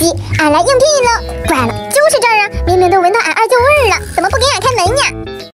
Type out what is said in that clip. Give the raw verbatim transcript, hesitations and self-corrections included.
急，俺来应聘你了。怪了，就是这儿啊，明明都闻到俺二